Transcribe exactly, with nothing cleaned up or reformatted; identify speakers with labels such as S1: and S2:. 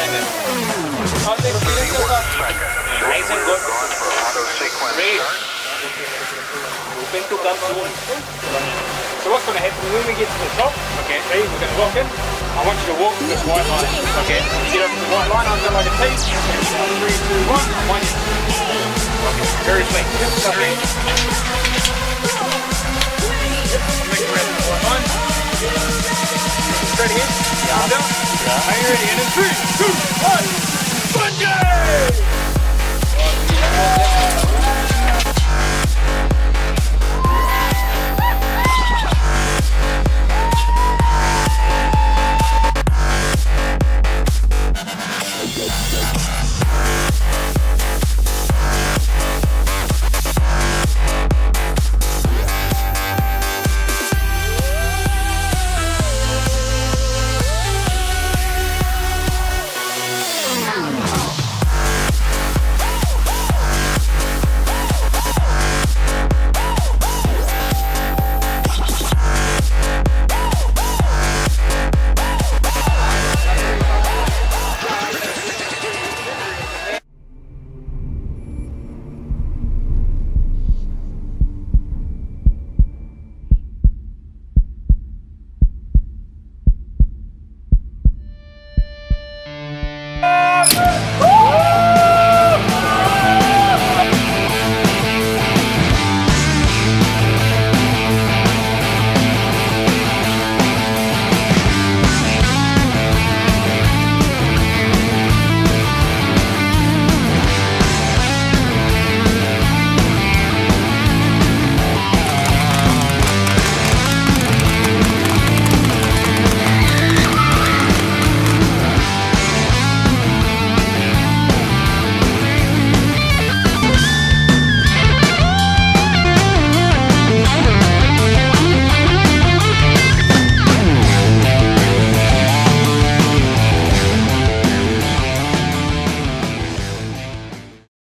S1: How's the experience so far? Nice and good. Great. Hoping to come soon. So what's going to happen when we get to the top? Okay. Okay, we're going to walk in. I want you to walk this white line. Okay. Get up to the white line until I can take. Three, two, one. One. Okay. Very straight. Straight. Make it ready. One. Straight again. Yeah. Down. Yeah. Are you ready? And in three, two, one. Bungee!